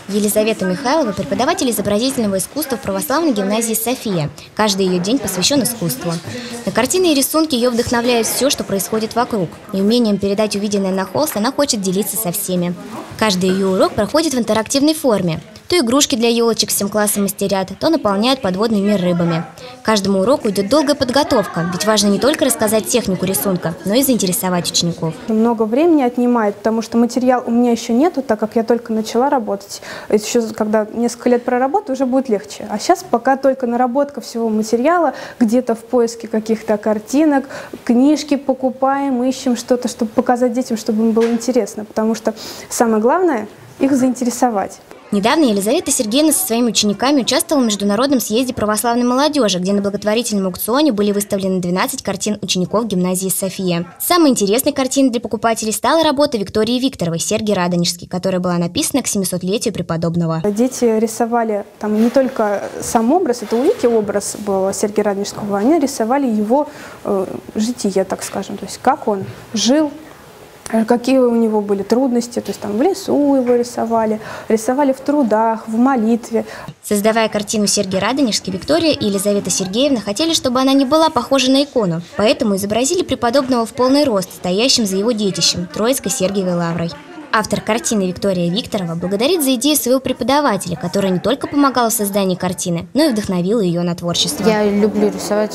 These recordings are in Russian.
Елизавета Михайлова – преподаватель изобразительного искусства в православной гимназии «София». Каждый ее день посвящен искусству. На картины и рисунки ее вдохновляет все, что происходит вокруг. И умением передать увиденное на холст она хочет делиться со всеми. Каждый ее урок проходит в интерактивной форме. То игрушки для елочек всем классом мастерят, то наполняют подводный мир рыбами. Каждому уроку идет долгая подготовка, ведь важно не только рассказать технику рисунка, но и заинтересовать учеников. Много времени отнимает, потому что материал у меня еще нету, так как я только начала работать. Еще когда несколько лет проработаю, уже будет легче. А сейчас пока только наработка всего материала, где-то в поиске каких-то картинок, книжки покупаем, ищем что-то, чтобы показать детям, чтобы им было интересно. Потому что самое главное – их заинтересовать. Недавно Елизавета Сергеевна со своими учениками участвовала в международном съезде православной молодежи, где на благотворительном аукционе были выставлены 12 картин учеников гимназии «София». Самой интересной картиной для покупателей стала работа Виктории Викторовой «Сергий Радонежский», которая была написана к 700-летию преподобного. Дети рисовали там не только сам образ, это у Вики образ был Сергия Радонежского, они рисовали его житие, так скажем, то есть как он жил, какие у него были трудности, то есть там в лесу его рисовали в трудах, в молитве. Создавая картину «Сергий Радонежский», Виктория и Елизавета Сергеевна хотели, чтобы она не была похожа на икону, поэтому изобразили преподобного в полный рост, стоящим за его детищем – Троицкой Сергиевой лаврой. Автор картины Виктория Викторова благодарит за идею своего преподавателя, который не только помогал в создании картины, но и вдохновил ее на творчество. Я люблю рисовать,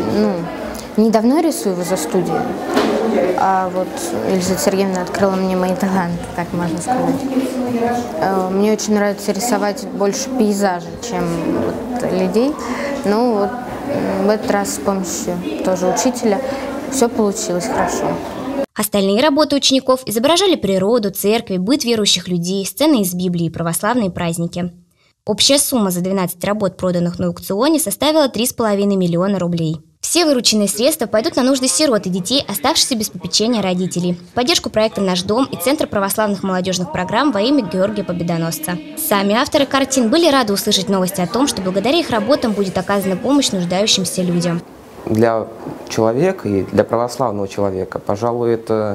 недавно рисую его за студией. А вот Елизавета Сергеевна открыла мне мои таланты, так можно сказать. Мне очень нравится рисовать больше пейзажи, чем людей. Но вот в этот раз с помощью тоже учителя все получилось хорошо. Остальные работы учеников изображали природу, церкви, быт верующих людей, сцены из Библии и православные праздники. Общая сумма за 12 работ, проданных на аукционе, составила 3,5 миллиона рублей. Все вырученные средства пойдут на нужды сирот и детей, оставшихся без попечения родителей, в поддержку проекта «Наш дом» и Центра православных молодежных программ во имя Георгия Победоносца. Сами авторы картин были рады услышать новости о том, что благодаря их работам будет оказана помощь нуждающимся людям. Для человека и для православного человека, пожалуй, это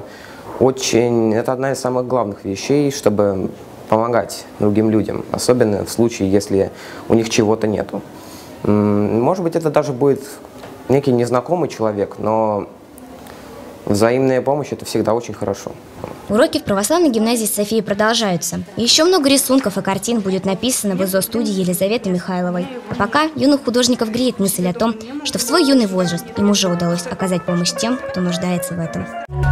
одна из самых главных вещей, чтобы помогать другим людям, особенно в случае, если у них чего-то нету. Может быть, это даже будет некий незнакомый человек, но взаимная помощь – это всегда очень хорошо. Уроки в православной гимназии «София» продолжаются. Еще много рисунков и картин будет написано в ИЗО-студии Елизаветы Михайловой. А пока юных художников греет мысль о том, что в свой юный возраст им уже удалось оказать помощь тем, кто нуждается в этом.